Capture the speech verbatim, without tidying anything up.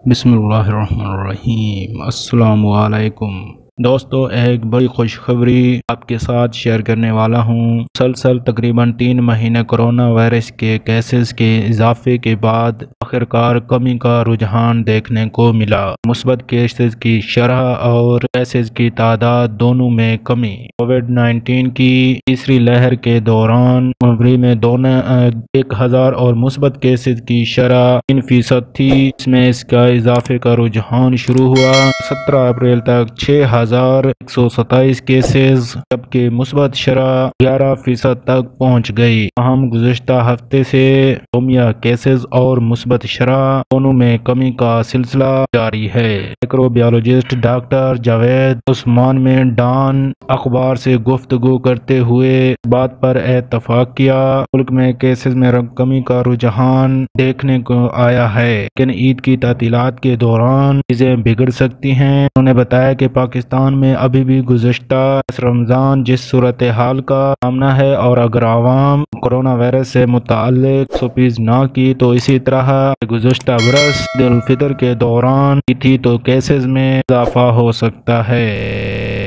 بسم اللہ الرحمن الرحیم۔ السلام علیکم دوستو، ایک بڑی خوشخبری آپ کے ساتھ شیئر کرنے والا ہوں۔ مسلسل تقریباً تین مہینے کورونا وائرس کے کیسز کے اضافے کے بعد آخرکار کمی کا رجحان دیکھنے کو ملا۔ مثبت کیسز کی شرح اور کیسز کی تعداد دونوں میں کمی۔ کووڈ نائنٹین کی تیسری لہر کے دوران فروری میں دونوں ایک ہزار اور مثبت کیسز کی شرح تین فیصد تھی۔ اس میں اس کا اضافے کا رجحان شروع ہوا۔ سترہ اپریل تک چھ ہزار ایک سو ستائیس کیسز جبکہ مثبت شرح گیارہ فیصد تک پہنچ گئی۔ تاہم گزشتہ ہفتے سے یومیہ کیسز اور مثبت شرح دونوں میں کمی کا سلسلہ جاری ہے۔ Micro biologist doctor Javed Usman میں ڈان اخبار سے گفتگو کرتے ہوئے اس بات پر اتفاق کیا۔ ملک میں کیسز میں کمی کا رجحان دیکھنے کو آیا ہے، لیکن عید کی تعطیلات کے دوران چیزیں بگڑ سکتی ہیں۔ انہوں نے بتایا کہ پاکستان میں ابھی بھی گزشتہ رمضان جس صورتحال کا سامنا ہے، اور اگر عوام کورونا وائرس سے متعلق سپیز نہ کی تو اسی طرح گزشتہ برس عید الفطر کے دوران کی تھی تو کیسز میں اضافہ ہو سکتا ہے۔